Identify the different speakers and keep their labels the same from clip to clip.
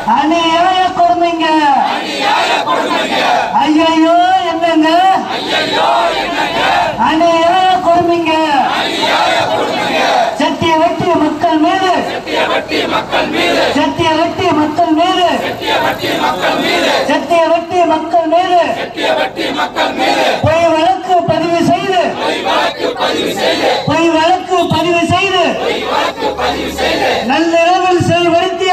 Speaker 1: அநியாய கொடுமைங்க. ஐயோ என்னங்க அநியாய கொடுமைங்க. சத்திய வெட்டி மக்கள் மீது சத்திய வெட்டி மக்கள் மீது சத்திய வெட்டி மக்கள் மீது பொய் வழக்கு பதிவு செய்து நள்ளிரவில் செயல்படுத்திய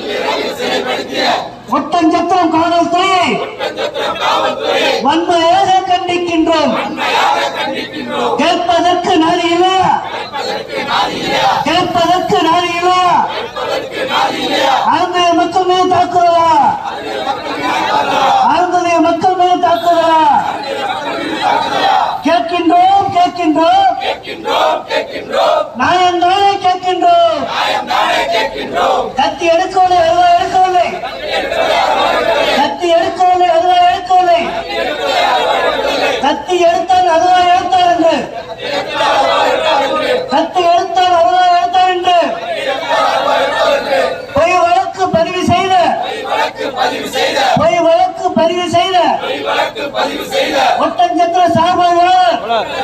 Speaker 1: ஒட்டஞ்சத்திரம் காவல்துறையை வன்மையாக கண்டிக்கின்றோம். கேட்பதற்கு நாதி இல்லையா? கேட்பதற்கு நாதி இல்லையா? அருந்தைய மக்கள் மீது தாக்குதலா? அருந்தைய மக்கள் மீது தாக்குதலா? கேட்கின்றோம் கேட்கின்றோம் நாயந்தானே கேட்கின்றோம். கத்தி எடுக்கவில்லை அருவா எடுக்கவில்லை. கத்தி எடுக்கவில்லை அருவா எடுக்கவில்லை. கத்தி எடுத்தால் அருவா எடுத்தார் என்று கத்தி எடுத்தால் அருவா எடுத்தார் என்று பொய் வழக்கு பதிவு செய்த ஒட்டஞ்சத்திர சார்பதிவாளர்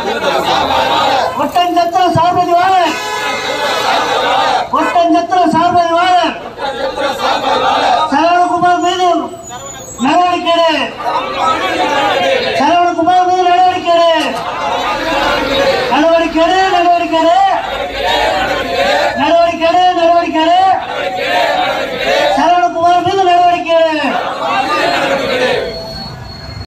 Speaker 1: சரவணகுமார் மீது நடவடிக்கை நடவடிக்கை